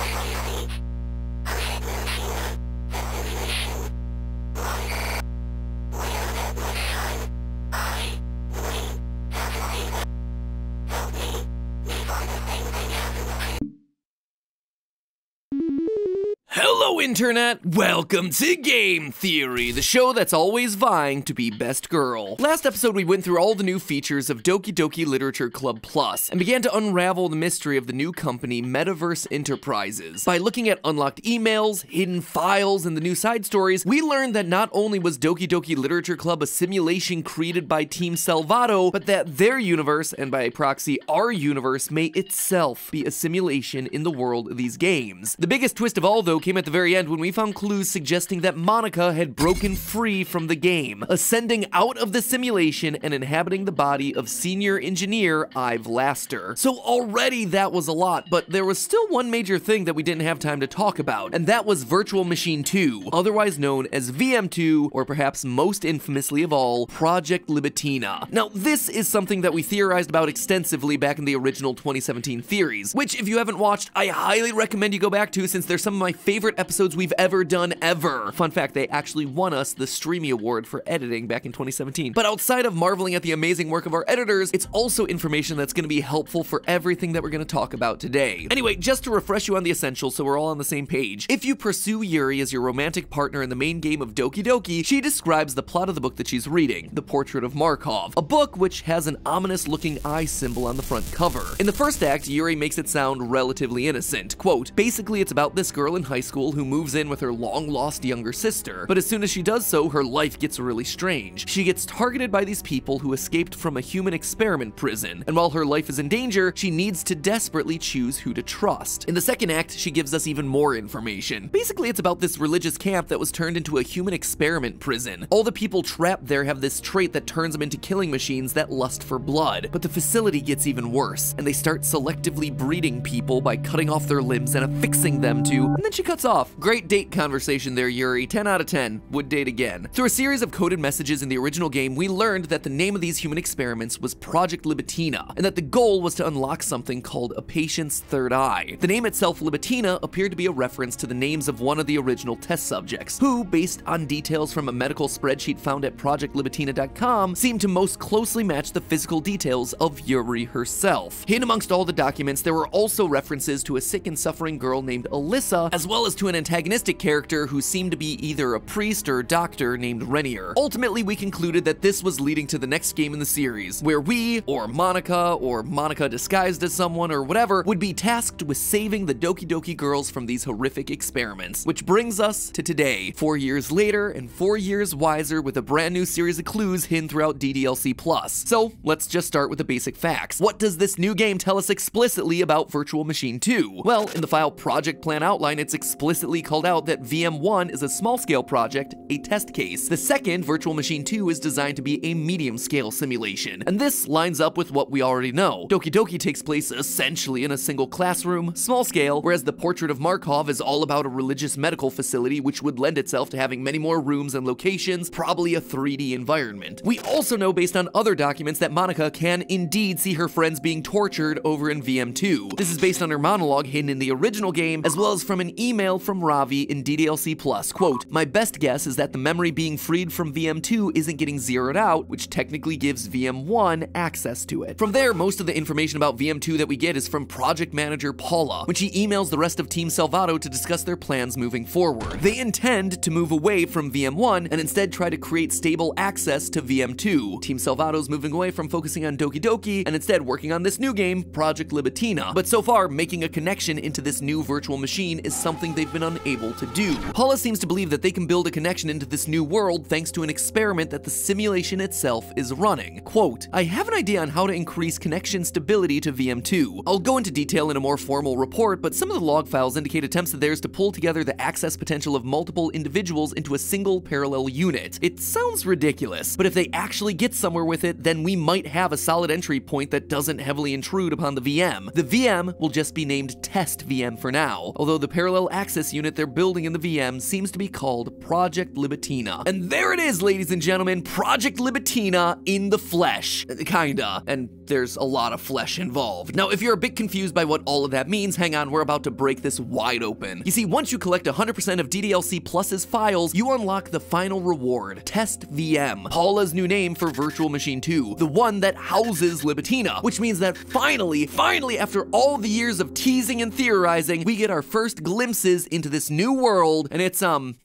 Hello, Internet! Welcome to Game Theory, the show that's always vying to be best girl. Last episode, we went through all the new features of Doki Doki Literature Club Plus and began to unravel the mystery of the new company, Metaverse Enterprises. By looking at unlocked emails, hidden files, and the new side stories, we learned that not only was Doki Doki Literature Club a simulation created by Team Salvato, but that their universe, and by proxy our universe, may itself be a simulation in the world of these games. The biggest twist of all, though, came at the very end when we found clues suggesting that Monika had broken free from the game, ascending out of the simulation and inhabiting the body of senior engineer Ive Laster. So already that was a lot, but there was still one major thing that we didn't have time to talk about, and that was Virtual Machine 2, otherwise known as VM2, or perhaps most infamously of all, Project Libitina. Now, this is something that we theorized about extensively back in the original 2017 theories, which if you haven't watched, I highly recommend you go back to, since they're some of my favorite episodes we've ever done ever. Fun fact, they actually won us the Streamy Award for editing back in 2017. But outside of marveling at the amazing work of our editors, it's also information that's going to be helpful for everything that we're going to talk about today. Anyway, just to refresh you on the essentials so we're all on the same page, if you pursue Yuri as your romantic partner in the main game of Doki Doki, she describes the plot of the book that she's reading, The Portrait of Markov, a book which has an ominous looking eye symbol on the front cover. In the first act, Yuri makes it sound relatively innocent. Quote, basically it's about this girl in high school who moves in with her long-lost younger sister, but as soon as she does so, her life gets really strange. She gets targeted by these people who escaped from a human experiment prison, and while her life is in danger, she needs to desperately choose who to trust. In the second act, she gives us even more information. Basically, it's about this religious camp that was turned into a human experiment prison. All the people trapped there have this trait that turns them into killing machines that lust for blood, but the facility gets even worse, and they start selectively breeding people by cutting off their limbs and affixing them to, and then she cuts off. Great date conversation there, Yuri. 10 out of 10. Would date again. Through a series of coded messages in the original game, we learned that the name of these human experiments was Project Libitina, and that the goal was to unlock something called a patient's third eye. The name itself, Libitina, appeared to be a reference to the names of one of the original test subjects, who, based on details from a medical spreadsheet found at ProjectLibitina.com, seemed to most closely match the physical details of Yuri herself. Hidden amongst all the documents, there were also references to a sick and suffering girl named Alyssa, as well as to an antagonistic character who seemed to be either a priest or a doctor named Renier. Ultimately, we concluded that this was leading to the next game in the series, where we, or Monika disguised as someone, or whatever, would be tasked with saving the Doki Doki girls from these horrific experiments. Which brings us to today, 4 years later, and 4 years wiser, with a brand new series of clues hidden throughout DDLC Plus. So, let's just start with the basic facts. What does this new game tell us explicitly about Virtual Machine 2? Well, in the file Project Plan Outline, it's explicitly called out that VM1 is a small-scale project, a test case. The second, Virtual Machine 2, is designed to be a medium-scale simulation. And this lines up with what we already know. Doki Doki takes place essentially in a single classroom, small scale, whereas The Portrait of Markov is all about a religious medical facility which would lend itself to having many more rooms and locations, probably a 3D environment. We also know based on other documents that Monika can indeed see her friends being tortured over in VM2. This is based on her monologue hidden in the original game, as well as from an email from Ravi in DDLC Plus. Quote, my best guess is that the memory being freed from VM2 isn't getting zeroed out, which technically gives VM1 access to it. From there, most of the information about VM2 that we get is from project manager Paula, when she emails the rest of Team Salvato to discuss their plans moving forward. They intend to move away from VM1 and instead try to create stable access to VM2. Team Salvato's moving away from focusing on Doki Doki and instead working on this new game, Project Libitina. But so far, making a connection into this new virtual machine is something they've been unable to do. Paula seems to believe that they can build a connection into this new world thanks to an experiment that the simulation itself is running. Quote, I have an idea on how to increase connection stability to VM2. I'll go into detail in a more formal report, but some of the log files indicate attempts of theirs to pull together the access potential of multiple individuals into a single parallel unit. It sounds ridiculous, but if they actually get somewhere with it, then we might have a solid entry point that doesn't heavily intrude upon the VM. The VM will just be named Test VM for now, although the parallel access unit unit they're building in the VM seems to be called Project Libitina. And there it is, ladies and gentlemen, Project Libitina in the flesh. Kinda. And there's a lot of flesh involved. Now, if you're a bit confused by what all of that means, hang on, we're about to break this wide open. You see, once you collect 100% of DDLC Plus's files, you unlock the final reward, Test VM, Paula's new name for Virtual Machine 2, the one that houses Libitina, which means that finally, after all the years of teasing and theorizing, we get our first glimpses into this new world, and it's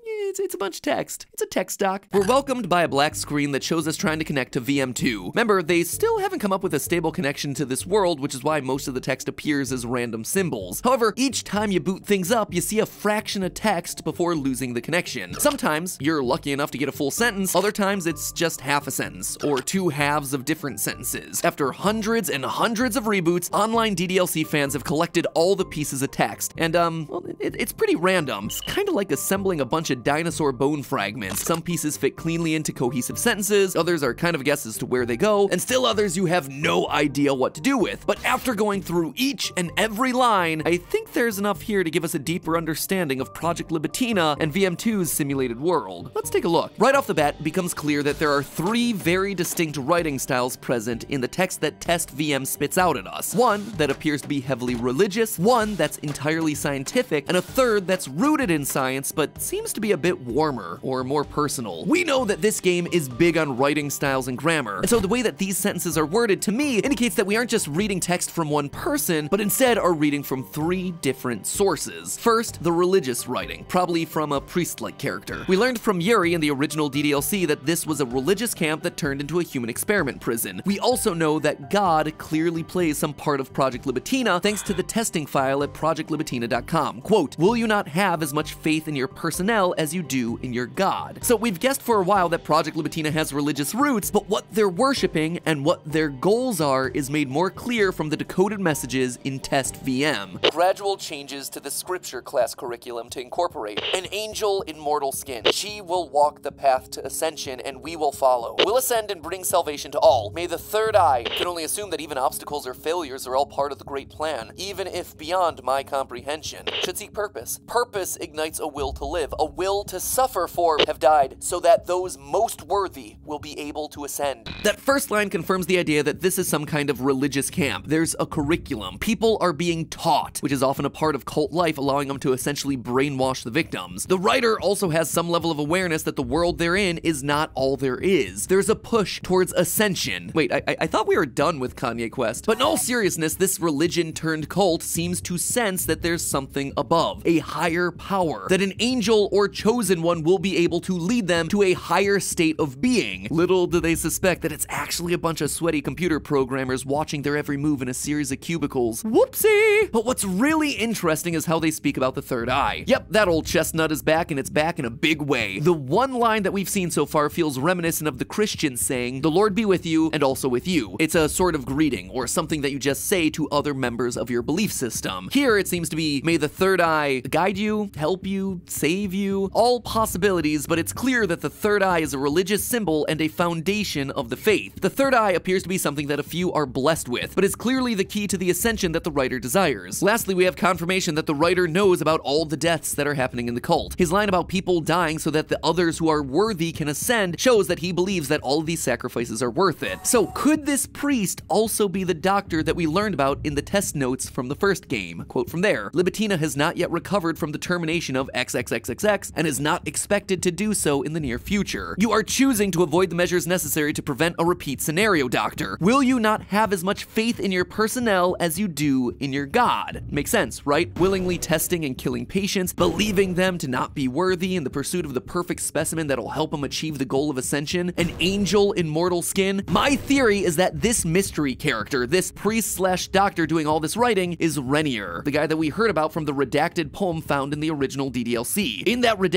a bunch of text. It's a text doc. We're welcomed by a black screen that shows us trying to connect to VM2. Remember, they still haven't come up with a stable connection to this world, which is why most of the text appears as random symbols. However, each time you boot things up, you see a fraction of text before losing the connection. Sometimes you're lucky enough to get a full sentence, other times it's just half a sentence, or two halves of different sentences. After hundreds and hundreds of reboots, online DDLC fans have collected all the pieces of text, and well, it's pretty random. It's kind of like assembling a bunch of dinosaur bone fragments. Some pieces fit cleanly into cohesive sentences, others are kind of guesses to where they go, and still others you have no idea what to do with. But after going through each and every line, I think there's enough here to give us a deeper understanding of Project Libitina and VM2's simulated world. Let's take a look. Right off the bat, it becomes clear that there are three very distinct writing styles present in the text that Test VM spits out at us. One that appears to be heavily religious, one that's entirely scientific, and a third that's rooted in science but seems to be a bit warmer or more personal. We know that this game is big on writing styles and grammar, and so the way that these sentences are worded to me indicates that we aren't just reading text from one person, but instead are reading from three different sources. First, the religious writing, probably from a priest-like character. We learned from Yuri in the original DDLC that this was a religious camp that turned into a human experiment prison. We also know that God clearly plays some part of Project Libitina thanks to the testing file at projectlibitina.com. Quote, "Will you not have as much faith in your personnel as you do in your God?" So we've guessed for a while that Project Libitina has religious roots, but what they're worshiping and what their goals are is made more clear from the decoded messages in Test VM. Gradual changes to the scripture class curriculum to incorporate an angel in mortal skin. She will walk the path to ascension and we will follow. We'll ascend and bring salvation to all. May the third eye can only assume that even obstacles or failures are all part of the great plan, even if beyond my comprehension. Should seek purpose. Purpose ignites a will to live, a will to suffer for have died, so that those most worthy will be able to ascend. That first line confirms the idea that this is some kind of religious camp. There's a curriculum. People are being taught, which is often a part of cult life, allowing them to essentially brainwash the victims. The writer also has some level of awareness that the world they're in is not all there is. There's a push towards ascension. Wait, I thought we were done with Kanye Quest. But in all seriousness, this religion turned cult seems to sense that there's something above, a higher power, that an angel or chosen one will be able to lead them to a higher state of being. Little do they suspect that it's actually a bunch of sweaty computer programmers watching their every move in a series of cubicles. Whoopsie! But what's really interesting is how they speak about the third eye. Yep, that old chestnut is back, and it's back in a big way. The one line that we've seen so far feels reminiscent of the Christians saying, "The Lord be with you, and also with you." It's a sort of greeting, or something that you just say to other members of your belief system. Here it seems to be, "May the third eye guide you, help you, save you." All possibilities, but it's clear that the third eye is a religious symbol and a foundation of the faith. The third eye appears to be something that a few are blessed with, but is clearly the key to the ascension that the writer desires. Lastly, we have confirmation that the writer knows about all the deaths that are happening in the cult. His line about people dying so that the others who are worthy can ascend shows that he believes that all of these sacrifices are worth it. So could this priest also be the doctor that we learned about in the test notes from the first game? Quote from there, "Libitina has not yet recovered from the termination of XXXXX and is not expected to do so in the near future. You are choosing to avoid the measures necessary to prevent a repeat scenario, Doctor. Will you not have as much faith in your personnel as you do in your God?" Makes sense, right? Willingly testing and killing patients, believing them to not be worthy in the pursuit of the perfect specimen that'll help them achieve the goal of ascension, an angel in mortal skin. My theory is that this mystery character, this priest/doctor doing all this writing, is Renier, the guy that we heard about from the redacted poem found in the original DDLC. In that redacted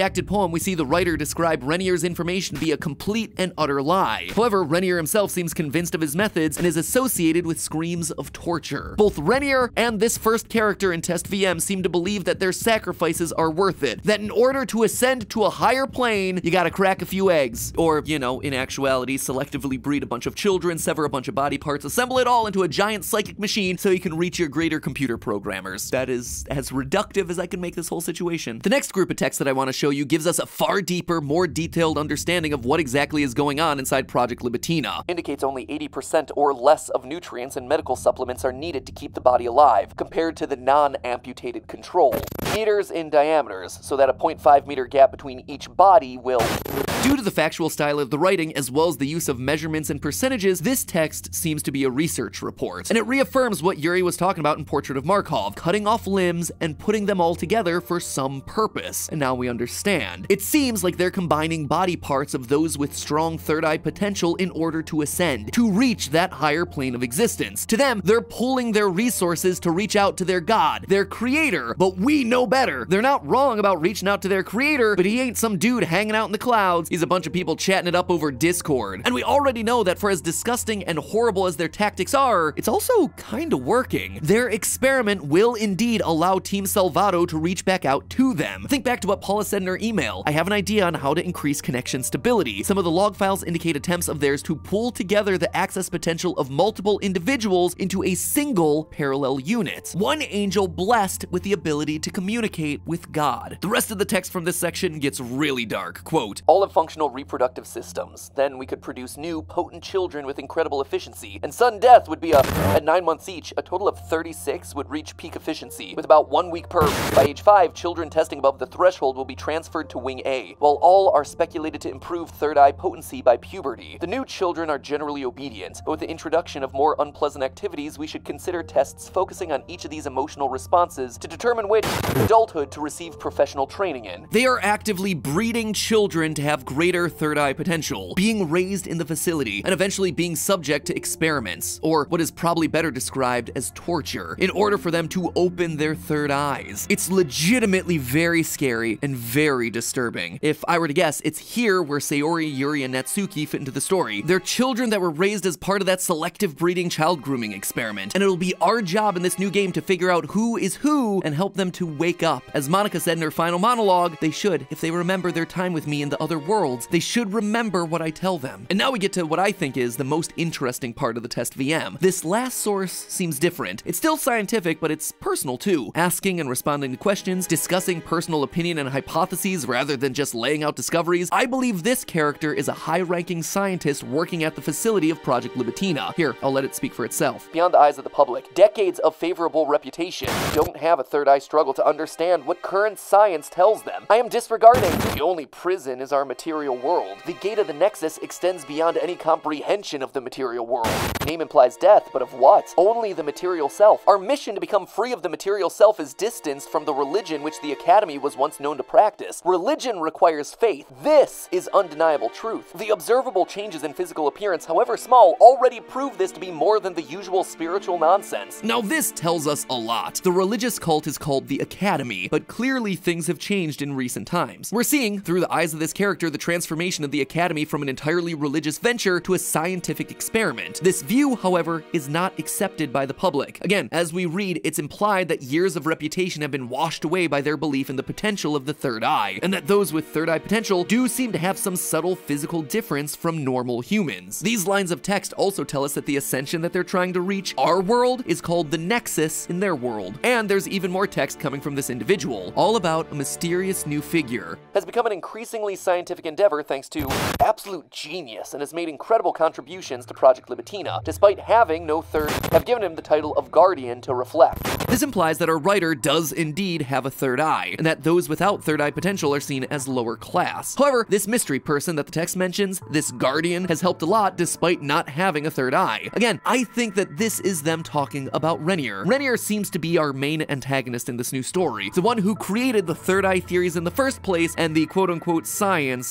redacted poem, we see the writer describe Renier's information to be a complete and utter lie. However, Renier himself seems convinced of his methods and is associated with screams of torture. Both Renier and this first character in Test VM seem to believe that their sacrifices are worth it, that in order to ascend to a higher plane, you gotta crack a few eggs. Or, you know, in actuality, selectively breed a bunch of children, sever a bunch of body parts, assemble it all into a giant psychic machine so you can reach your greater computer programmers. That is as reductive as I can make this whole situation. The next group of text that I want to show you gives us a far deeper, more detailed understanding of what exactly is going on inside Project Libitina. Indicates only 80% or less of nutrients and medical supplements are needed to keep the body alive, compared to the non-amputated control. Meters in diameters, so that a 0.5 meter gap between each body will... Due to the factual style of the writing, as well as the use of measurements and percentages, this text seems to be a research report. And it reaffirms what Yuri was talking about in Portrait of Markov, cutting off limbs and putting them all together for some purpose. And now we understand. It seems like they're combining body parts of those with strong third eye potential in order to ascend, to reach that higher plane of existence. To them, they're pulling their resources to reach out to their god, their creator, but we know better. They're not wrong about reaching out to their creator, but he ain't some dude hanging out in the clouds. He's a bunch of people chatting it up over Discord. And we already know that for as disgusting and horrible as their tactics are, it's also kinda working. Their experiment will indeed allow Team Salvato to reach back out to them. Think back to what Paula said in her email. I have an idea on how to increase connection stability. Some of the log files indicate attempts of theirs to pull together the access potential of multiple individuals into a single parallel unit. One angel blessed with the ability to communicate with God. The rest of the text from this section gets really dark. Quote, all of functional reproductive systems. Then we could produce new, potent children with incredible efficiency. And sudden death would be at 9 months each, a total of 36 would reach peak efficiency, with about 1 week per. By age 5, children testing above the threshold will be transferred to Wing A, while all are speculated to improve third eye potency by puberty. The new children are generally obedient, but with the introduction of more unpleasant activities, we should consider tests focusing on each of these emotional responses to determine which adulthood to receive professional training in. They are actively breeding children to have greater third eye potential, being raised in the facility, and eventually being subject to experiments, or what is probably better described as torture, in order for them to open their third eyes. It's legitimately very scary and very disturbing. If I were to guess, it's here where Sayori, Yuri, and Natsuki fit into the story. They're children that were raised as part of that selective breeding child grooming experiment, and it'll be our job in this new game to figure out who is who and help them to wake up. As Monica said in her final monologue, they should, if they remember their time with me in the other worlds, they should remember what I tell them. And now we get to what I think is the most interesting part of the Test VM. This last source seems different. It's still scientific, but it's personal too. Asking and responding to questions, discussing personal opinion and hypotheses rather than just laying out discoveries. I believe this character is a high-ranking scientist working at the facility of Project Libitina. Here, I'll let it speak for itself. Beyond the eyes of the public, decades of favorable reputation don't have a third eye struggle to understand what current science tells them. I am disregarding the only prison is our material world. The gate of the Nexus extends beyond any comprehension of the material world. Name implies death, but of what? Only the material self. Our mission to become free of the material self is distanced from the religion which the Academy was once known to practice. Religion requires faith. This is undeniable truth. The observable changes in physical appearance, however small, already prove this to be more than the usual spiritual nonsense. Now this tells us a lot. The religious cult is called the Academy, but clearly things have changed in recent times. We're seeing, through the eyes of this character, the transformation of the Academy from an entirely religious venture to a scientific experiment. This view, however, is not accepted by the public. Again, as we read, it's implied that years of reputation have been washed away by their belief in the potential of the third eye, and that those with third eye potential do seem to have some subtle physical difference from normal humans. These lines of text also tell us that the ascension that they're trying to reach, our world, is called the Nexus in their world. And there's even more text coming from this individual, all about a mysterious new figure. Has become an increasingly scientific endeavor thanks to absolute genius, and has made incredible contributions to Project Libitina, despite having no third, have given him the title of Guardian to reflect. This implies that our writer does indeed have a third eye, and that those without third eye potential are seen as lower class. However, this mystery person that the text mentions, this Guardian, has helped a lot despite not having a third eye. Again, I think that this is them talking about Renier. Renier seems to be our main antagonist in this new story, the one who created the third eye theories in the first place and the quote-unquote science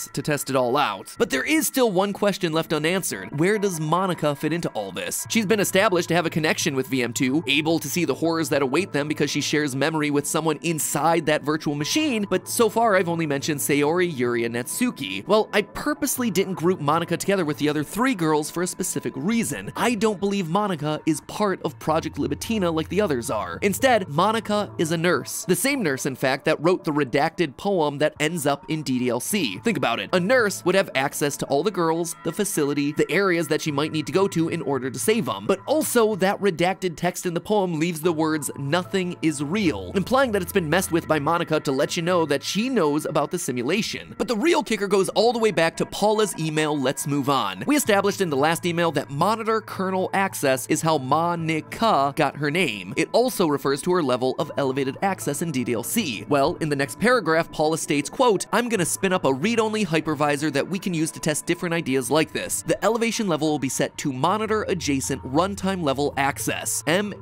this to test it all out. But there is still one question left unanswered. Where does Monica fit into all this? She's been established to have a connection with VM2, able to see the horrors that await them because she shares memory with someone inside that virtual machine, but so far I've only mentioned Sayori, Yuri, and Natsuki. Well, I purposely didn't group Monica together with the other 3 girls for a specific reason. I don't believe Monica is part of Project Libitina like the others are. Instead, Monica is a nurse. The same nurse, in fact, that wrote the redacted poem that ends up in DDLC. Think about it. A nurse would have access to all the girls, the facility, the areas that she might need to go to in order to save them. But also, that redacted text in the poem leaves the words, "nothing is real," implying that it's been messed with by Monica to let you know that she knows about the simulation. But the real kicker goes all the way back to Paula's email, "Let's Move On." We established in the last email that monitor kernel access is how Monica got her name. It also refers to her level of elevated access in DDLC. Well, in the next paragraph, Paula states, quote, "I'm gonna spin up a read-only hypervisor that we can use to test different ideas like this. The elevation level will be set to monitor adjacent runtime level access.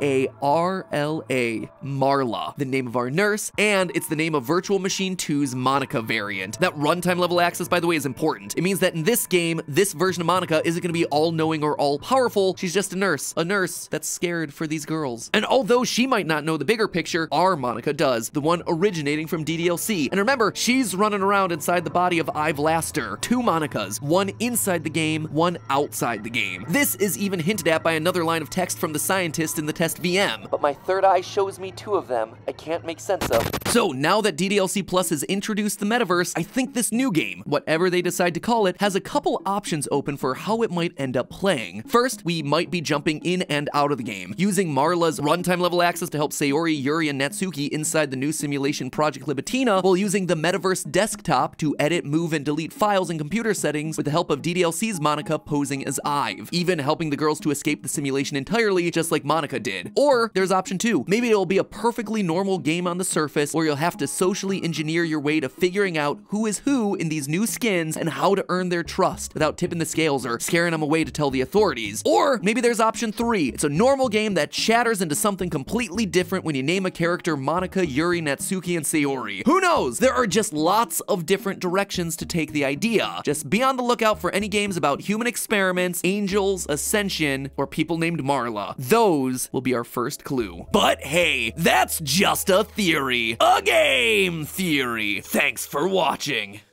M-A-R-L-A, Marla, the name of our nurse, and it's the name of Virtual Machine 2's Monica variant." That runtime level access, by the way, is important. It means that in this game, this version of Monica isn't gonna be all-knowing or all-powerful. She's just a nurse that's scared for these girls. And although she might not know the bigger picture, our Monica does, the one originating from DDLC. And remember, she's running around inside the body of Ive Laster. 2 Monicas, one inside the game, one outside the game. This is even hinted at by another line of text from the scientist in the test VM. "But my third eye shows me 2 of them I can't make sense of." So now that DDLC Plus has introduced the metaverse, I think this new game, whatever they decide to call it, has a couple options open for how it might end up playing. First, we might be jumping in and out of the game, using Marla's runtime level access to help Sayori, Yuri, and Natsuki inside the new simulation Project Libitina, while using the metaverse desktop to edit, move, and delete files and computer settings with the help of DDLC's Monica posing as Ive, even helping the girls to escape the simulation entirely, just like Monica did. Or there's option 2. Maybe it'll be a perfectly normal game on the surface where you'll have to socially engineer your way to figuring out who is who in these new skins and how to earn their trust without tipping the scales or scaring them away to tell the authorities. Or maybe there's option 3. It's a normal game that shatters into something completely different when you name a character Monica, Yuri, Natsuki, and Sayori. Who knows? There are just lots of different directions to take the idea. Just be on the lookout for any games about human experiments, angels, ascension, or people named Marla. Those will be our first clue. But hey, that's just a theory. A game theory. Thanks for watching.